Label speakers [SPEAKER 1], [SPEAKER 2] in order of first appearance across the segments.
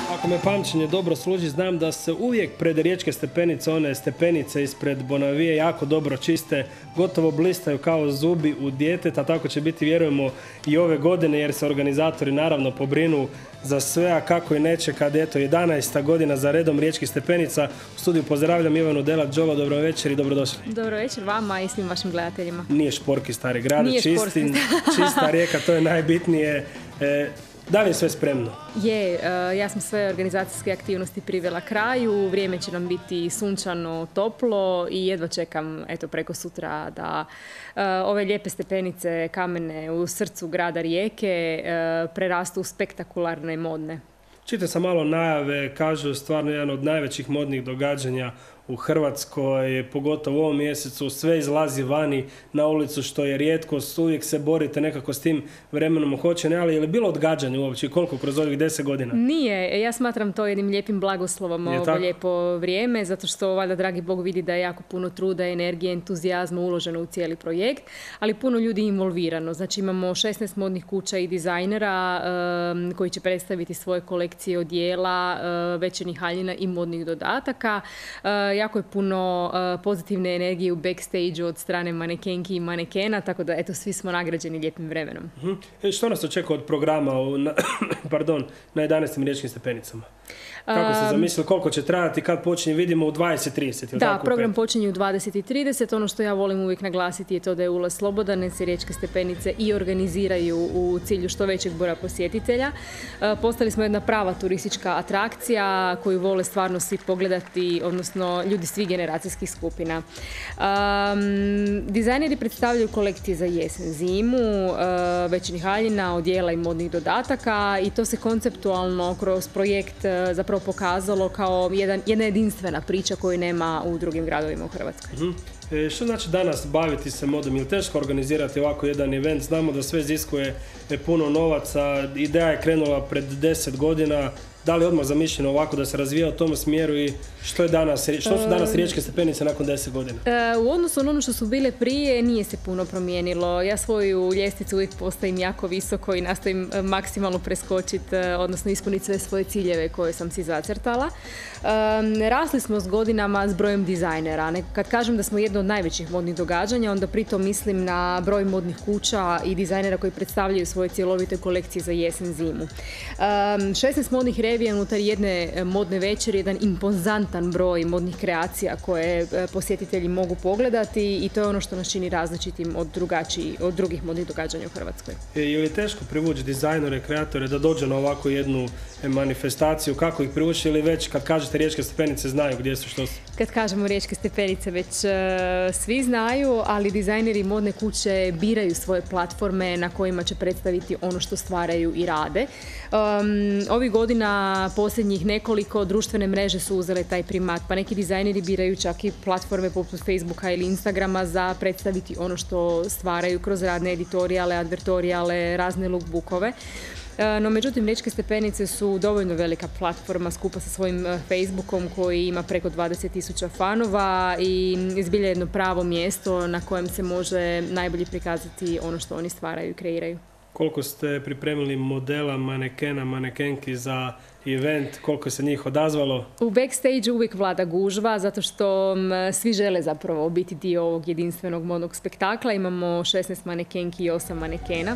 [SPEAKER 1] Ako me pamćenje dobro služi, znam da se uvijek pred riječke stepenice, one stepenice ispred Bonavije jako dobro čiste, gotovo blistaju kao zubi u djeteta, tako će biti, vjerujemo, i ove godine, jer se organizatori naravno pobrinu za sve, a kako i neće kad eto 11. godina za redom riječkih stepenica. U studiju pozdravljam Ivanu Delac. Đolo, dobro večer i dobrodošli.
[SPEAKER 2] Dobro večer vama i svim vašim gledateljima.
[SPEAKER 1] Nije šporki stari grad, čista rijeka, to je najbitnije. Da li je sve spremno?
[SPEAKER 2] Ja sam sve organizacijske aktivnosti privela kraju, vrijeme će nam biti sunčano, toplo i jedva čekam preko sutra da ove lijepe stepenice kamene u srcu grada Rijeke prerastu u spektakularne i modne.
[SPEAKER 1] Čitao sam malo najave, kažu stvarno jedan od najvećih modnih događanja u Hrvatskoj, pogotovo u ovom mjesecu, sve izlazi vani na ulicu, što je rijetkost, uvijek se borite nekako s tim vremenom, hoće ne, ali je li bilo odgađanje uopće i koliko kroz ovih 10 godina?
[SPEAKER 2] Nije, ja smatram to jednim lijepim blagoslovom ovo lijepo vrijeme, zato što valjda dragi Bog vidi da je jako puno truda, energije, entuzijazma uloženo u cijeli projekt, ali puno ljudi involvirano. Znači imamo 16 modnih kuća i dizajnera koji će predstaviti svoje kolekcije odijela, večernjih haljina i modnih dodataka. Jako je puno pozitivne energije u backstage od strane manekenki i manekena, tako da eto, svi smo nagrađeni lijepim vremenom.
[SPEAKER 1] Što nas očekuje od programa na 11. riječkim stepenicama? Kako ste zamislili, koliko će trajati, kad počinje, vidimo u 20:30?
[SPEAKER 2] Da, program počinje u 20:30. Ono što ja volim uvijek naglasiti je to da je ulaz slobodan, jer se riječke stepenice i organiziraju u cilju što većeg broja posjetitelja. Postali smo jedna prava turistička atrakcija koju vole stvarno svi pogledati, odnosno ljudi svih generacijskih skupina. Dizajneri predstavljaju kolekcije za jesen, zimu, večernjih haljina, odijela i modnih dodataka i to se konceptualno kroz projekt zapravo pokazalo kao jedna jedinstvena priča koju nema u drugim gradovima u Hrvatskoj.
[SPEAKER 1] Što znači danas baviti se modom? Je li teško organizirati ovako jedan event? Znamo da sve iziskuje puno novaca, ideja je krenula pred 10 godina. Da li je odmah zamišljeno ovako da se razvija u tom smjeru i što su danas riječke stepenice nakon 10 godina?
[SPEAKER 2] U odnosu na ono što su bile prije nije se puno promijenilo. Ja svoju ljestvicu uvijek postavim jako visoko i nastojim maksimalno preskočiti, odnosno ispuniti sve svoje ciljeve koje sam si zacrtala. Rasli smo s godinama s brojem dizajnera. Kad kažem da smo jedno od najvećih modnih događanja, onda pritom mislim na broj modnih kuća i dizajnera koji predstavljaju svoje cjelovite kolekcije za jesen, zimu. 16 modnih revija unutar jedne modne večeri, jedan impozantan broj modnih kreacija koje posjetitelji mogu pogledati i to je ono što nas čini različitim od drugih modnih događanja u Hrvatskoj.
[SPEAKER 1] Je li teško privući dizajnere, kreatore da dođe na ovakvu jednu manifestaciju? Kako ih privući, ili već kad kažete riječke stepenice znaju gdje su, što su?
[SPEAKER 2] Kad kažemo riječke stepenice već svi znaju, ali dizajneri modne kuće biraju svoje platforme na kojima će predstaviti ono što stvaraju i rade. Ovih godina posljednjih nekoliko društvene mreže su uzele taj primat, pa neki dizajneri biraju čak i platforme poput Facebooka ili Instagrama za predstaviti ono što stvaraju kroz radne editorijale, advertorijale, razne lookbookove. No, međutim, riječke stepenice su dovoljno velika platforma skupa sa svojim Facebookom koji ima preko 20.000 fanova i zbilja jedno pravo mjesto na kojem se može najbolje prikazati ono što oni stvaraju i kreiraju.
[SPEAKER 1] Koliko ste pripremili modela, manekena, manekenki za event, koliko se njih odazvalo?
[SPEAKER 2] U backstage uvijek vlada gužva, zato što svi žele zapravo biti dio ovog jedinstvenog modnog spektakla. Imamo 16 manekenki i 8 manekena.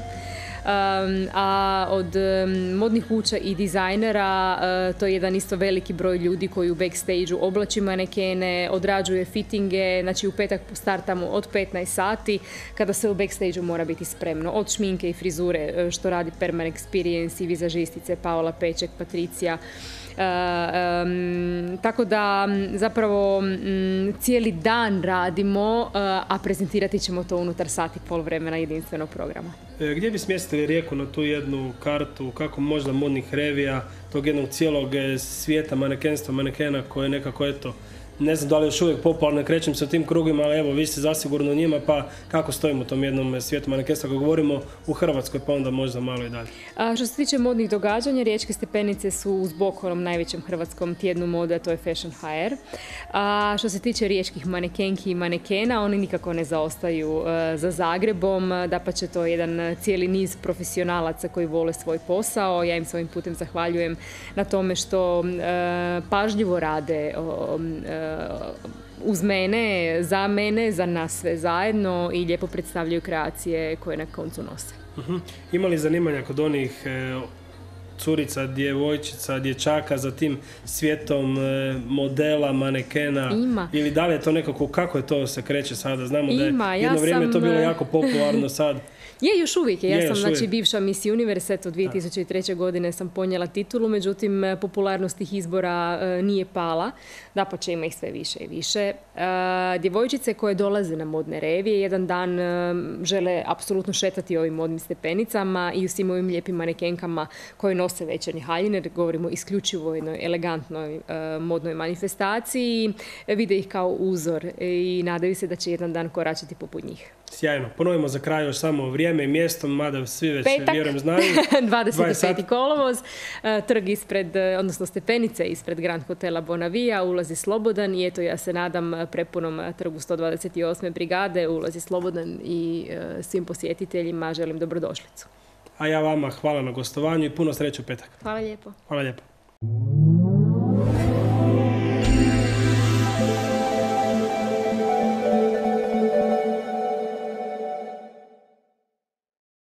[SPEAKER 2] A od modnih kuća i dizajnera to je jedan isto veliki broj ljudi koji u backstage-u oblači manekene, odrađuje fittinge, znači u petak startamo od 15 sati kada se u backstage-u mora biti spremno, od šminke i frizure što radi Permanent Experience i vizažistice Paola Peček, Patricija. Tako da zapravo cijeli dan radimo, a prezentirati ćemo to unutar sat i pol vremena jedinstvenog programa.
[SPEAKER 1] Gdje bi smjestili Rijeku na tu jednu kartu, kako možda modnih revija, tog jednog cijelog svijeta manekenstva, manekena koje nekako ne znam da li još uvijek popularno, krećem se u tim krugima, ali evo vi ste zasigurno u njima, pa kako stojimo u tom jednom svijetu manekenstva, ako govorimo u Hrvatskoj, pa onda možda malo i dalje.
[SPEAKER 2] Što se tiče modnih događanja, Riječke stepenice su uz bok onom najvećem hrvatskom tjednu mode, a to je Fashion HR. A što se tiče riječkih manekenki i manekena, oni nikako ne zaostaju za Zagrebom, dapače to je jedan cijeli niz profesionalaca koji vole svoj posao. Ja im s ovim putem zahvaljujem na tome što pažljivo rade uz mene, za nas sve zajedno i lijepo predstavljaju kreacije koje na koncu nose.
[SPEAKER 1] Ima li zanimanja kod onih curica, djevojčica, dječaka za tim svijetom modela, manekena?
[SPEAKER 2] Ima.
[SPEAKER 1] Ili da li je to nekako, kako je to se kreće sada? Znamo da je jedno vrijeme to bilo jako popularno sad.
[SPEAKER 2] Je, još uvijek je. Ja sam znači bivša Miss Universe, od 2003. godine sam ponijela titulu, međutim popularnost tih izbora nije pala. Dapače, ima ih sve više i više. Djevojčice koje dolaze na modne revije jedan dan žele apsolutno šetati ovim modnim stepenicama i u svim ovim lijepim manekenkama koje nose večernje haljine, jer govorimo isključivo o jednoj elegantnoj modnoj manifestaciji. Vide ih kao uzor i nadaju se da će jedan dan koračati poput njih.
[SPEAKER 1] Sjajno. Ponovimo za kraj još samo vrijeme i mjesto, mada svi već vjerujem znaju.
[SPEAKER 2] 25. kolovoz, trg ispred, odnosno stepenice ispred Grand Hotela Bonavija, ulazi slobodan i eto ja se nadam prepunom trgu 128. brigade, ulazi slobodan i svim posjetiteljima želim dobrodošlicu.
[SPEAKER 1] A ja vama hvala na gostovanju i puno sreće u petak.
[SPEAKER 2] Hvala lijepo.
[SPEAKER 1] Hvala lijepo.